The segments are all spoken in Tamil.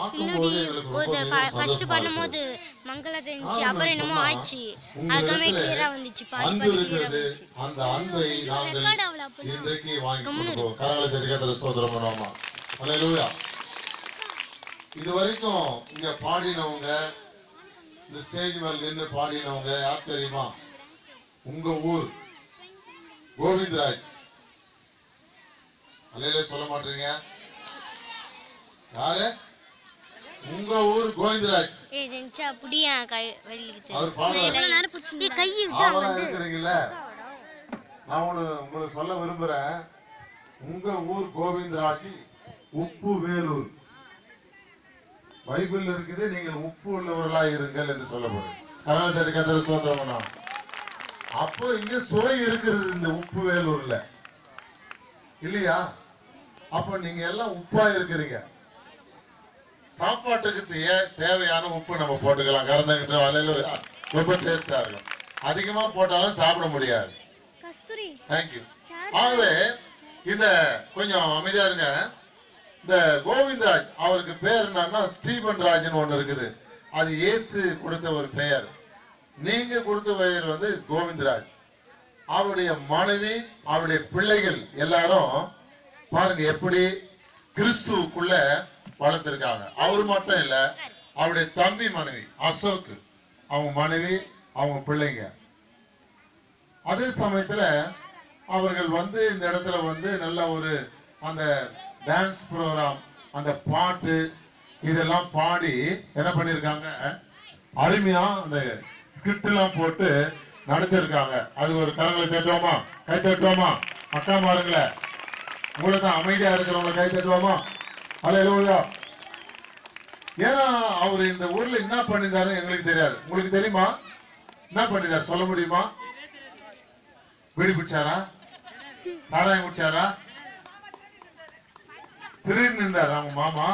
பார்க்கும்போது எங்களுக்கு ரொம்ப மிகவும் சந்தோஷமா இருக்கு. மங்களத்தை இருந்துச்சு, காரணம் அப்புறம் என்னமோ சொன்னா ஆயிடுச்சு. அதுக்கப்புறமே உங்களிடத்துல கிளியரா வந்துச்சு, பாதி அன்பு பாதி கிளியரா இருக்கிறது. வந்துச்சு. அந்த அன்பை நாங்கள் இன்றைக்கு வாங்கி கொடுப்போம். கரங்களை தட்டி சோதரம் பண்ணுவோமா? அல்லேலூயா. இது வரைக்கும் இங்க பாடினவங்க, இந்த ஸ்டேஜ் மேல நின்று பாடினவங்க யார் தெரியுமா? உங்க ஊர் கோவிந்தராஜ். அல்லேலூயா சொல்ல மாட்டீங்க? யாரு? உங்க ஊர் கோவிந்தராஜ். அவர் இருக்கிறீங்கல்ல, நான் உங்களுக்கு சொல்ல விரும்புறேன். உங்க ஊர் கோவிந்தராஜ் உப்பு வேலூர். பைபிள் இருக்குது, நீங்கள் உப்பு உள்ளவர்களாக இருங்கள் என்று சொல்லப்படுது. அப்போ இங்க சுவை இருக்கிறது இந்த உப்பு வேலூர்ல இல்லையா? அப்ப நீங்க எல்லாம் உப்பா இருக்கிறீங்க. சாப்பாட்டுக்கு தேவையான உப்பு நம்ம போட்டுக்கலாம். கறந்துகிட்டு வலையில ரொம்ப டேஸ்டா இருக்கும். அதிகமா போட்டாலும் சாப்பிட முடியாது. தேங்க்யூ. ஆகவே இந்த கொஞ்சம் அமைதியா இருங்க. இந்த கோவிந்தராஜ் அவருக்கு பேர் என்னன்னா ஸ்டீபன் ராஜ்னு ஒண்ணு இருக்குது. அது இயேசு கொடுத்த ஒரு பெயர். நீங்க கொடுத்த பெயர் வந்து கோவிந்தராஜ். அவருடைய மனைவி, அவருடைய பிள்ளைகள் எல்லாரும் பாருங்க எப்படி கிறிஸ்துவுக்குள்ள வளர்த்திருக்காங்க. அவரு மட்டும் இல்ல, அவருடைய தம்பி மனைவி அசோக், அவங்க மனைவி, அவங்க பிள்ளைங்க. அதே சமயத்துல அவர்கள் வந்து இந்த இடத்துல வந்து நல்ல ஒரு அந்த டான்ஸ் ப்ரோக்ராம், அந்த பாட்டு இதெல்லாம் பாடி என்ன பண்ணிருக்காங்க, அருமையா அந்த ஸ்கிரிப்ட் எல்லாம் போட்டு நடத்திருக்காங்க. அது ஒரு கரங்களை தட்டுவோமா? கை தட்டுவோமா? அக்கா மாருங்கள, உங்களை தான் அமைதியா இருக்கிறவங்க கை தட்டுவோமா? அல்லேலூயா. ஏன்னா அவர் இந்த ஊர்ல என்ன பண்ணிருந்தாரு எங்களுக்கு தெரியாது. உங்களுக்கு தெரியுமா? என்ன பண்ணிருந்தாரு சொல்ல முடியுமா? வீடு பிடிச்சாரா? சாராயம் குடிச்சாரா? திருட்டு இருந்தாரு அவங்க மாமா.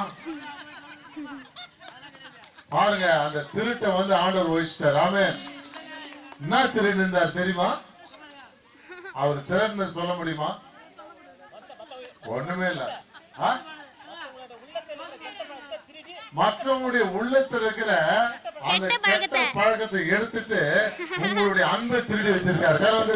பாருங்க, அந்த திருட்டை வந்து ஆண்டவர் ஒழிச்சிட்டார். ஆமென். என்ன திருட்டு இருந்தார் தெரியுமா? அவர் திருட்டு சொல்ல முடியுமா? ஒண்ணுமே இல்ல. மற்றவங்களுடைய உள்ளத்தில் இருக்கிற அந்த கெட்ட பழக்கத்தை எடுத்துட்டு உங்களுடைய அன்பை திருடி வச்சிருக்காரு.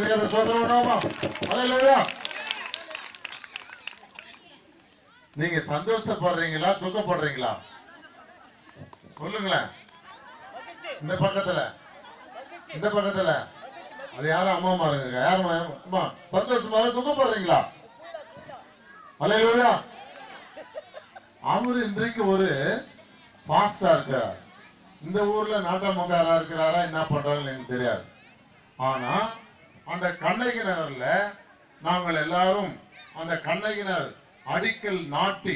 நீங்க சந்தோஷப்படுறீங்களா துக்கப்படுறீங்களா சொல்லுங்களேன். இந்த பக்கத்துல அது யாரும் அம்மா இருங்க. யாரும் அம்மா சந்தோஷமா துக்கப்படுறீங்களா? அல்லேலூயா. அவரு இன்றைக்கு ஒரு பாஸ்டா இருக்கிறார். இந்த ஊர்ல நாட்டமக்காரா இருக்கிறாரா, என்ன பண்றாங்கன்னு எனக்கு தெரியாது. ஆனா அந்த கண்ணகி நகர்ல நாங்கள் எல்லாரும் அந்த கண்ணகி நகர் அடிக்கல் நாட்டி